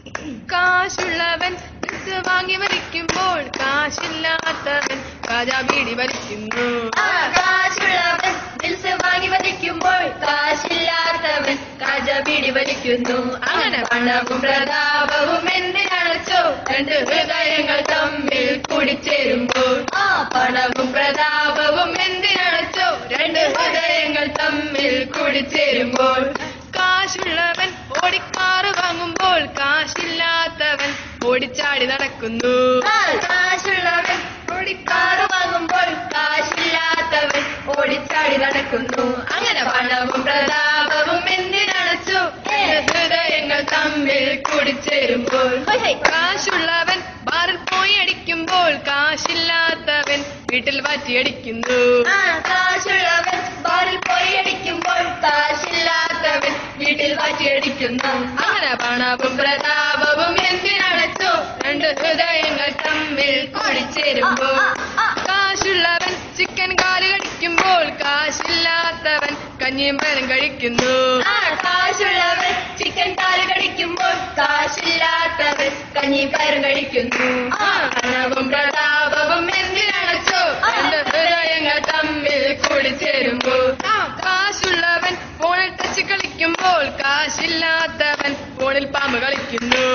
കാശുള്ളവൻ dress വാങ്ങി വലിക്കുമ്പോൾ കാശില്ലാത്തവൻ Kaja beedi വലിക്കുന്നു. കാശുള്ളവൻ dress വാങ്ങി വലിക്കുമ്പോൾ കാശില്ലാത്തവൻ കാജാ ബീഡി വലിക്കുന്നു. അങ്ങനെ പണവും പ്രതാപവും എന്തിനടച്ചോ രണ്ട് ഹൃദയങ്ങൾ തമ്മിൽ കൂടിച്ചേരുമ്പോൾ. പണവും പ്രതാപവും എന്തിനടച്ചോ രണ്ട് ഹൃദയങ്ങൾ തമ്മിൽ കൂടിച്ചേരുമ്പോൾ. കാശുള്ളവൻ ഓടിക്കാറ് വാങ്ങുമ്പോൾ കാശില്ലാത്തവൻ ഓടിച്ചാടി നടക്കുന്നു. കാശുള്ളവൻ ഓടിക്കാറ് വാങ്ങുമ്പോൾ കാശില്ലാത്തവൻ ഓടിച്ചാടി നടക്കുന്നു. അങ്ങനെ പണവും പ്രതാപവും എന്തിനടച്ചു ഹൃദയങ്ങൾ തമ്മിൽ കൂടിച്ചേരുമ്പോൾ. കാശുള്ളവൻ ബാറിൽ പോയി അടിക്കുമ്പോൾ കാശില്ലാത്തവൻ വീട്ടിൽ വാറ്റിയടിക്കുന്നു. കാശുള്ളവൻ ബാറിൽ പോയി അടിക്കുമ്പോൾ കാശില്ലാത്തവൻ വീട്ടിൽ വാറ്റിയടിക്കുന്നു. അങ്ങനെ പണവും പ്രതാപവും എന്തിനടച്ചു രണ്ട് ഹൃദയങ്ങൾ തമ്മിൽ കൂടിച്ചേരുമ്പോൾ. കാശുള്ളവൻ ചിക്കൻ കാല് കടിക്കുമ്പോൾ കാശില്ലാത്തവൻ കഞ്ഞിയും പയറും കഴിക്കുന്നു. കാശുള്ളവൻ ചിക്കൻ കാല് കടിക്കുമ്പോൾ കാശില്ലാത്തവൻ കഞ്ഞി പയറും കഴിക്കുന്നു. പണവും പ്രതാപവും എന്തിനടച്ചോ രണ്ട് ഹൃദയങ്ങൾ തമ്മിൽ കൂടിച്ചേരുമ്പോൾ. കാശുള്ളവൻ ഫോണിൽ ടച്ച് കളിക്കുമ്പോൾ കാശില്ലാത്തവൻ ഫോണിൽ പാമ്പ് കളിക്കുന്നു.